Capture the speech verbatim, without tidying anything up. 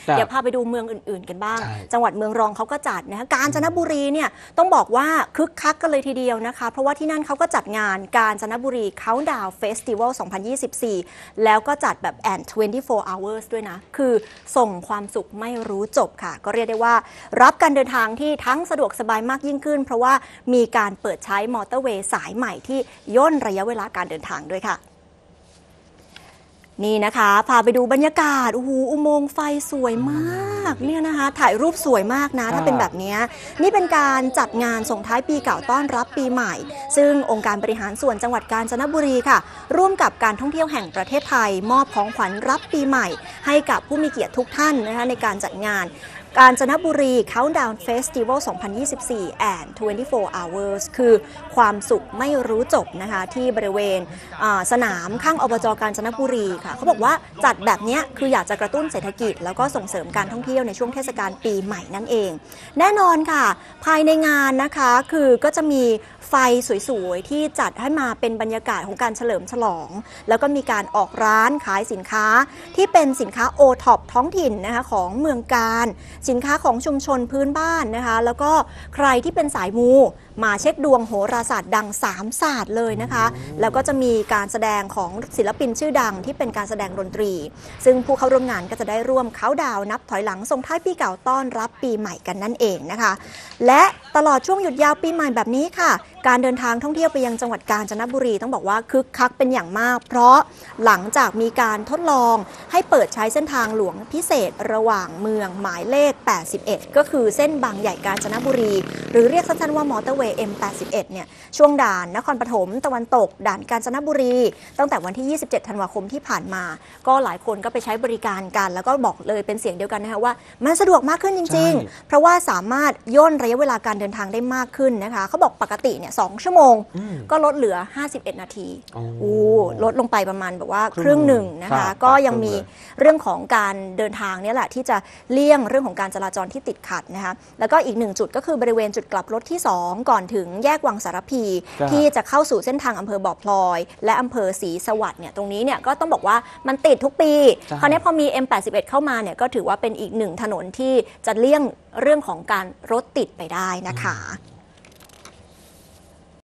เดี๋ยวพาไปดูเมืองอื่นๆกันบ้างจังหวัดเมืองรองเขาก็จัดนะคะกาญจนบุรีเนี่ยต้องบอกว่าคึกคักกันเลยทีเดียวนะคะเพราะว่าที่นั่นเขาก็จัดงานกาญจนบุรี Countdown Festival สองพันยี่สิบสี่แล้วก็จัดแบบ and ยี่สิบสี่ hours ด้วยนะคือส่งความสุขไม่รู้จบค่ะก็เรียกได้ว่ารับการเดินทางที่ทั้งสะดวกสบายมากยิ่งขึ้นเพราะว่ามีการเปิดใช้มอเตอร์เวย์สายใหม่ที่ย่นระยะเวลาการเดินทางด้วยค่ะนี่นะคะพาไปดูบรรยากาศโอ้โหอุโมงค์ไฟสวยมากเนี่ยนะคะถ่ายรูปสวยมากนะถ้าเป็นแบบนี้นี่เป็นการจัดงานส่งท้ายปีเก่าต้อนรับปีใหม่ซึ่งองค์การบริหารส่วนจังหวัดกาญจนบุรีค่ะร่วมกับการท่องเที่ยวแห่งประเทศไทยมอบของขวัญรับปีใหม่ให้กับผู้มีเกียรติทุกท่านนะคะในการจัดงานกาญจนบุรี Countdown Festival สองพันยี่สิบสี่ and ยี่สิบสี่ hours คือความสุขไม่รู้จบนะคะที่บริเวณสนามข้างอบจ.กาญจนบุรีค่ะเขาบอกว่าจัดแบบนี้คืออยากจะกระตุ้นเศรษฐกิจแล้วก็ส่งเสริมการท่องเที่ยวในช่วงเทศกาลปีใหม่นั่นเองแน่นอนค่ะภายในงานนะคะคือก็จะมีไฟสวยๆที่จัดให้มาเป็นบรรยากาศของการเฉลิมฉลองแล้วก็มีการออกร้านขายสินค้าที่เป็นสินค้าโอท็อปท้องถิ่นนะคะของเมืองกาญสินค้าของชุมชนพื้นบ้านนะคะแล้วก็ใครที่เป็นสายมูมาเช็คดวงโหราศาสตร์ดังสามศาสตร์เลยนะคะแล้วก็จะมีการแสดงของศิลปินชื่อดังที่เป็นการแสดงดนตรีซึ่งผู้เข้าร่วมงานก็จะได้ร่วมเขาดาวนับถอยหลังส่งท้ายปีเก่าต้อนรับปีใหม่กันนั่นเองนะคะและตลอดช่วงหยุดยาวปีใหม่แบบนี้ค่ะการเดินทางท่องเที่ยวไปยังจังหวัดกาญจนบุรีต้องบอกว่าคึกคักเป็นอย่างมากเพราะหลังจากมีการทดลองให้เปิดใช้เส้นทางหลวงพิเศษระหว่างเมืองหมายเลขแปดสิบเอ็ดก็คือเส้นบางใหญ่กาญจนบุรีหรือเรียกสั้นๆว่ามอเตอร์เวย์ เอ็ม แปดสิบเอ็ด เนี่ยช่วงด่านนครปฐมตะวันตกด่านกาญจนบุรีตั้งแต่วันที่ยี่สิบเจ็ดธันวาคมที่ผ่านมาก็หลายคนก็ไปใช้บริการกันแล้วก็บอกเลยเป็นเสียงเดียวกันนะคะว่ามันสะดวกมากขึ้นจริงๆเพราะว่าสามารถย่นระยะเวลาการเดินทางได้มากขึ้นนะคะเขาบอกปกติเนี่ยสองชั่วโมงก็ลดเหลือห้าสิบเอ็ดนาทีโอ้ลดลงไปประมาณแบบว่าครึ่งหนึ่งนะคะก็ยังมีเรื่องของการเดินทางนี่แหละที่จะเลี่ยงเรื่องของการจราจรที่ติดขัดนะคะแล้วก็อีกหนึ่งจุดก็คือบริเวณจุดกลับรถที่สองก่อนถึงแยกวังสารพีที่จะเข้าสู่เส้นทางอำเภอบ่อพลอยและอำเภอศรีสวัสดิ์เนี่ยตรงนี้เนี่ยก็ต้องบอกว่ามันติดทุกปีคราวนี้พอมี เอ็ม แปดสิบเอ็ด เข้ามาเนี่ยก็ถือว่าเป็นอีกหนึ่งถนนที่จะเลี่ยงเรื่องของการรถติดไปได้นะคะ